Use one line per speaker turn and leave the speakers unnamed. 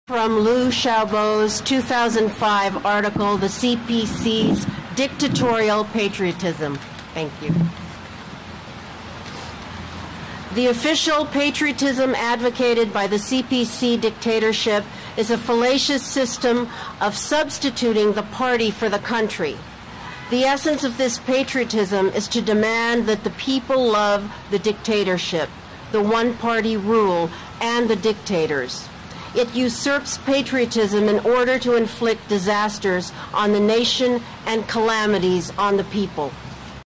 From Liu Xiaobo's 2005 article, The CPC's Dictatorial Patriotism. Thank you. The official patriotism advocated by the CPC dictatorship is a fallacious system of substituting the party for the country. The essence of this patriotism is to demand that the people love the dictatorship, the one-party rule, and the dictators. It usurps patriotism in order to inflict disasters on the nation and calamities on the people.